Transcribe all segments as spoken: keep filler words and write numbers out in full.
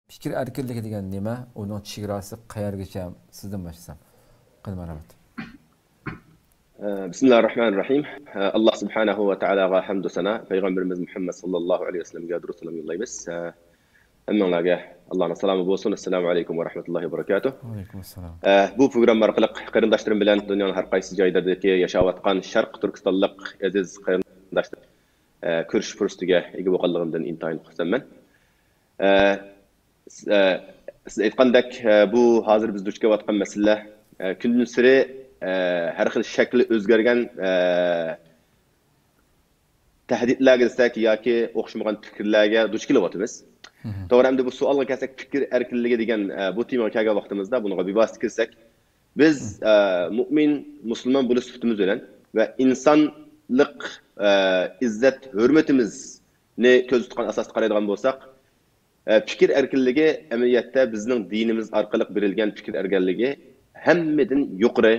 Fikir erkinligi degan nima? Uning chegarasi qayergacha? Sizdan boshlasam. Qilma rahmat. Bismillahirrahmanirrahim. Allah subhanahu va taolaga hamd va sana, payg'ambarimiz Muhammad sallallohu alayhi vasallamga durud salom yo'llaymiz. Hammalarga Allohning salomi bo'lsin. Assalomu alaykum va rahmatullohi va barakatuh. Va alaykum assalom. Bu program orqali qarindoshlarim bilan dunyoning har qaysi joylaridagi yashayotgan Sharq Turkistonlik aziz qarindoshlar ko'rish fursatiga ega bo'lganligimdan intayin xursandman. Siz aytgandek, bu hozir biz duch kelayotgan masala kundan sari har xil shakli o'zgargan tahdidlarga desak yoki o'xshamagan fikrlarga duch kelyapmiz. To'g'ri, endi bu savolga kelsak, fikr erkinligi degan bu temaga kelgan vaqtimizda bunga bevosita kirsak, biz mu'min, musulmon bo'lish sifatimiz bilan va insonlik izzat, hurmatimizni ko'z tutgan asosda qaraydigan bo'lsak, fikr erkinligi amaliyotda bizning dinimiz orqali berilgan fikr erkinligi hammadan yuqori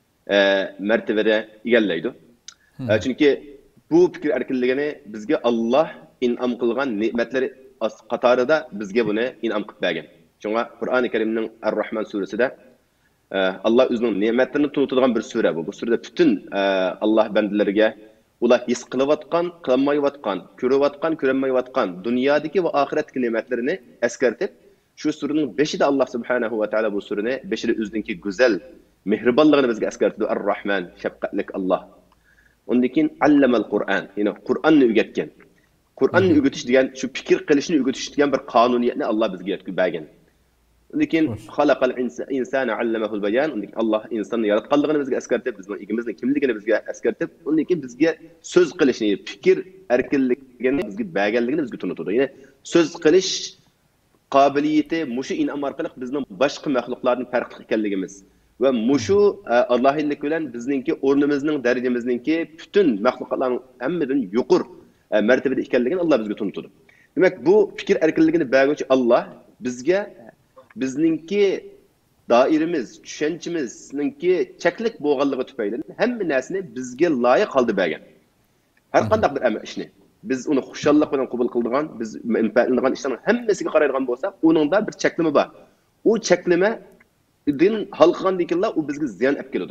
martabada egallaydi. Chunki bu fikr erkinligini bizga Alloh in'om qilgan ne'matlari qatorida bizga buni in'om qilib bergan. Shunga Qur'oni Karimning Ar-Rahman surasida Alloh o'zining ne'matlarini tunutadigan bir sura bu. Bu surada butun Alloh bandalariga ular his qilayotgan, qilmayotgan, ko'rayotgan, ko'rmayotgan dunyodagi va oxiratdagi ne'matlarini eskartib, shu suraning beshida Alloh subhanahu va taolo bu surani beshida o'zininki go'zal mehribonligini bizga eskartdi. Ar-Rahman, shafqatlik Alloh. Undan keyin allamal Qur'on, ya'ni Qur'onni o'rgatgan. Qur'onni o'rgatish degan shu fikr qilishni o'rgatish degan bir qonuniyatni Alloh bizga yetkazib bergan. Undan keyin xalaqal insana allamahul bayan, undan keyin Alloh insonni yaratganligini bizga eskartib, bizning igimizning kimligini bizga eskartib, undan keyin bizga so'z qilishni, fikr erkinligini bizga berganligini bizga tunutadi. Ya'ni so'z qilish qobiliyati mushu in'om orqali bizning boshqa maxluqlardan farqli ekanligimiz va mushu Allohlik bilan bizningki o'rnimizning, darajamizningki butun maxluqlarning hammadan yuqori martabada ekanligini Alloh bizga tunutadi. Demak, bu fikr erkinligini berguvchi Alloh bizga bizningki doiramiz, tushunchimizninki cheklik bo'lganligi tufayli hamma narsani bizga loyiq qildi bergan. Har qanday bir ishni biz uni xushallik bilan qabul qiladigan, biz manfaatlanadigan ishlarning hammasiga qaraydigan bo'lsak, uningda bir cheklama bor. U cheklama din halqandan keyin u bizga ziyon olib keladi.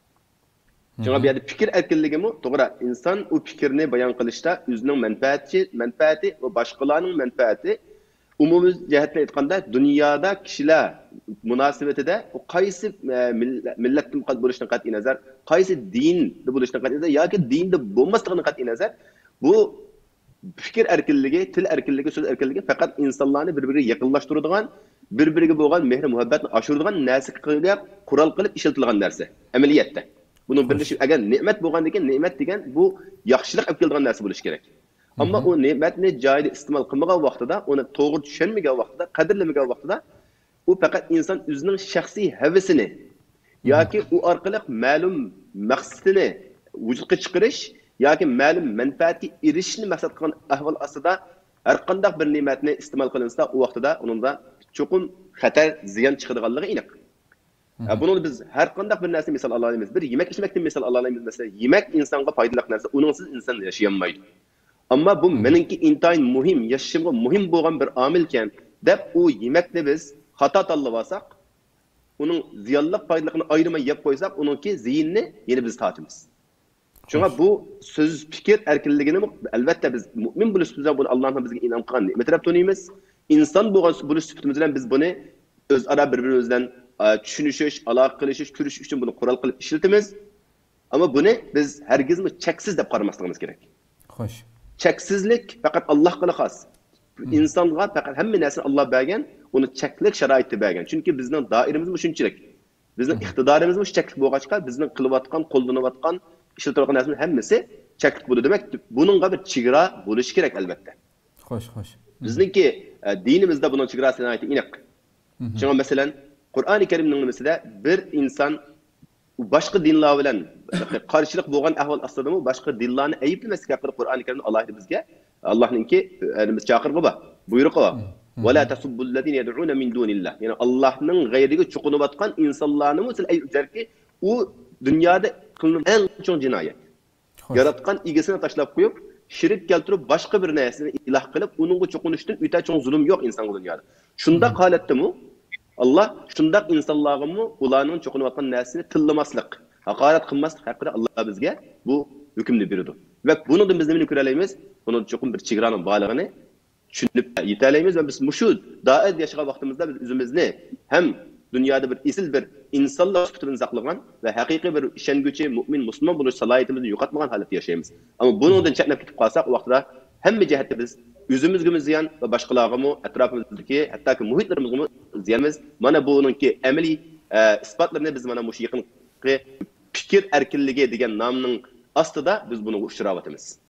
Chunki bu yerda fikr erkinligimi, to'g'ri, inson u fikrni bayon qilishda o'zining manfaati, manfaati va boshqalarning manfaati umumiy jihatdan aytganda dunyoda kishilar munosabatida u qaysi millatdan bo'lishidan qat'iy nazar, qaysi dinda bo'lishidan qat'iy nazar yoki dinda bo'lmasligidan qat'iy nazar, bu fikr erkinligi, til erkinligi, so'z erkinligi faqat insonlarni bir-biriga yaqinlashtiradigan, bir-biriga bo'lgan mehr muhabbatni oshiradigan narsaga qurol qilib ishlatilgan narsa amaliyotda. Buni birlashib agar ne'mat bo'lgandan keyin ne'mat degan bu yaxshilik olib keladigan narsa bo'lishi kerak. Ammo u ne'matni joyida iste'mol qilmagan vaqtida, uni to'g'ri tushunmagan vaqtida, qadrlamagan vaqtida u faqat inson o'zining shaxsiy havasini yoki u orqali ma'lum maqsadini vujudga chiqarish yoki ma'lum manfaatga erishishni maqsad qilgan ahvol ostida har qanday bir ne'matni iste'mol qilinsa, u vaqtida uningda cho'qim xatar, ziyon chiqadiganligi aniq. Buni biz har qanday bir narsa misol ola olamiz. Bir yemak ichmakdan misol ola olamiz. Masalan, yemak insonga foydali narsa, uningsiz inson yashay olmaydi. Ammo bu meningki intayin muhim, yashashimga muhim bo'lgan bir omil ekan deb u yemakni biz xato tanlab olsak, uning ziyonli foydaligini ayirmay yeb qo'ysak, uningki ziynni yana biz tatimiz. Shunga bu so'z fikr erkinligini albatta biz mu'min bo'lish bilan buni Allohning bizga in'om qilgan ne'mat deb taniymiz. Inson bo'lgan bo'lish sifatimiz bilan biz buni o'zaro bir-birimizdan tushunishish, aloqa qilishish, ko'rish uchun buni qurol qilib ishlatamiz. Ammo buni biz hargizmi cheksiz deb qaramasligimiz kerak. Xo'sh. Cheksizlik faqat Allohga xos. Insonga faqat hamma narsani Alloh bergan, uni cheklik sharoitida bergan. Chunki bizning doiramiz shunchalik. Bizning iqtidorimiz shu cheklik bo'lg'achqa, bizning qilayotgan, qo'llanayotgan, ishlatayotgan narsaning hammasi cheklik bo'ladi. Demak, buningga bir chegara bo'lishi kerak albatta. Xo'sh, xo'sh. Bizningki dinimizda buning chegarasini aytib aniq. Shunga masalan, Qur'oni Karimning nimasida bir inson boshqa dinlar bilan qarshilik bo'lgan ahvol ostida boshqa dinlarni ayblamaslik haqida Qur'oni Karimda Alloh bizga Allohningki nima chaqirig'i bor, buyrug'i bor. Va la tasubbul-ladina yad'una min dunillah. Ya'ni Allohning g'ayriga cho'qinayotgan insonlarni o'zil aytjarki, u dunyoda qilingan eng chong jinoyat. Yaratgan egasini tashlab qo'yib, shirik keltirib boshqa bir narsani iloh qilib, uningga cho'qinishdan o'ta cho'ng zulm yo'q inson dunyoda. Shunda holatdimi Allah shundaq insonlarga ularning cho'qinayotgan narsani tillamaslik, haqorat qilmaslik haqida Allah bizga bu hukmni berdi. Va bundan biz nima ko'ra olamiz? Buni cho'qin bir chegaraning borligini tushunib yetalaymiz va biz shu doid yashagan vaqtimizda biz o'zimizni ham dunyoda bir isil bir insonlar sifatini saqlagan va haqiqiy bir ishonguchi mu'min musulmon bo'lish salohiyatimizni yo'qotmagan holatda yashaymiz. Ammo bundan chetnab ketib qolsak, u vaqtda hamma jihatda biz o'zimizga ziyon va boshqalarga ham atrofimizdagi hattoki muhitlarimizga ziyonmiz. Mana buningki amaliy isbotlarini biz mana shu yaqinqi fikr erkinligi degan nomning ostida biz buni uchrayapmiz.